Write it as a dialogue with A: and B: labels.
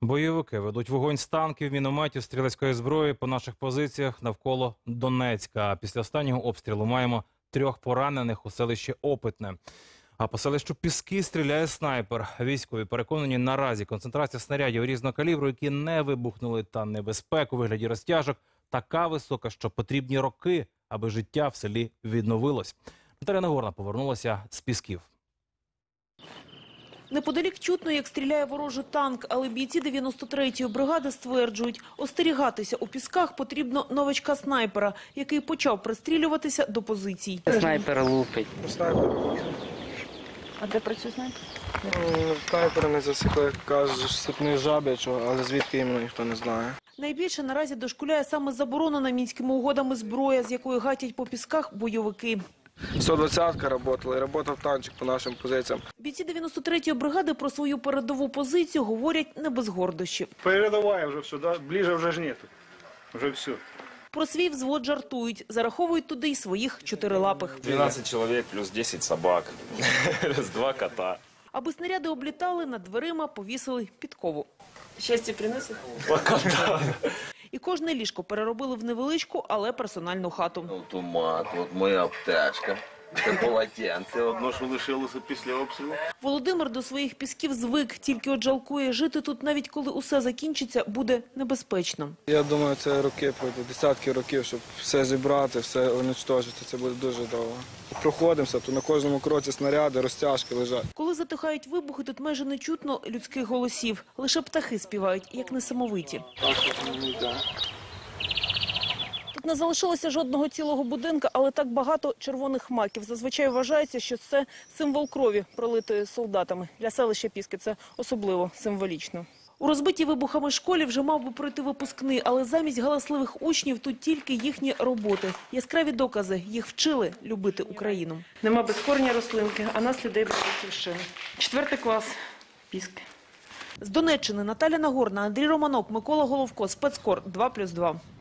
A: Бойовики ведуть вогонь з танків, мінометів, стрілецької зброї по наших позиціях навколо Донецька. Після останнього обстрілу маємо 3 поранених у селищі Опитне. А по селищу Піски стріляє снайпер. Військові переконані, наразі концентрація снарядів різного калібру, які не вибухнули, та небезпеку у вигляді розтяжок така висока, що потрібні роки, аби життя в селі відновилось. Наталя Нагорна повернулася з Пісків.
B: Неподалік чутно, як стріляє ворожий танк, але бійці 93-ї бригади стверджують, остерігатися у Пісках потрібно новачка-снайпера, який почав пристрілюватися до позицій.
C: Снайпер лупить.
D: Снайпер.
B: А де працює снайпер?
D: Снайпера не засікли, як кажеш, сипний жаб'ячого, але звідки іменно ніхто не знає.
B: Найбільше наразі дошкуляє саме заборонена мінськими угодами зброя, з якої гатять по Пісках бойовики.
D: 120-ка працювала, і працював танчик по нашим позиціям.
B: Бійці 93-ї бригади про свою передову позицію говорять не без гордощів.
E: Передовая вже все, да? Ближе вже ж нету. Вже все.
B: Про свій взвод жартують, зараховують туди й своїх чотирилапих.
F: 12 человек плюс 10 собак, плюс 2 кота.
B: Аби снаряди облітали, над дверима повісили підкову. Щастя принесли?
F: Пока да.
B: І кожне ліжко переробили в невеличку, але персональну хату.
G: Автомат, от моя аптечка. Це полотенце одно, що лишилося після обстрілу.
B: Володимир до своїх Пісків звик, тільки от жалкує, жити тут навіть коли усе закінчиться, буде небезпечно.
D: Я думаю, це роки пройде, десятки років, щоб все зібрати, все уничтожити. Це буде дуже довго. Проходимося, то на кожному кроці снаряди, розтяжки лежать.
B: Коли затихають вибухи, тут майже не чутно людських голосів. Лише птахи співають, як несамовиті.
D: Так, не йде.
B: Тут не залишилося жодного цілого будинка, але так багато червоних маків. Зазвичай вважається, що це символ крові, пролитої солдатами. Для селища Піски це особливо символічно. У розбитій вибухами школі вже мав би пройти випускний, але замість галасливих учнів тут тільки їхні роботи. Яскраві докази, їх вчили любити Україну. Нема безкорні рослинки, а нас людей без батьківщини. 4 клас, Піски. З Донеччини Наталя Нагорна, Андрій Романок, Микола Головко, Спецкор 2+2.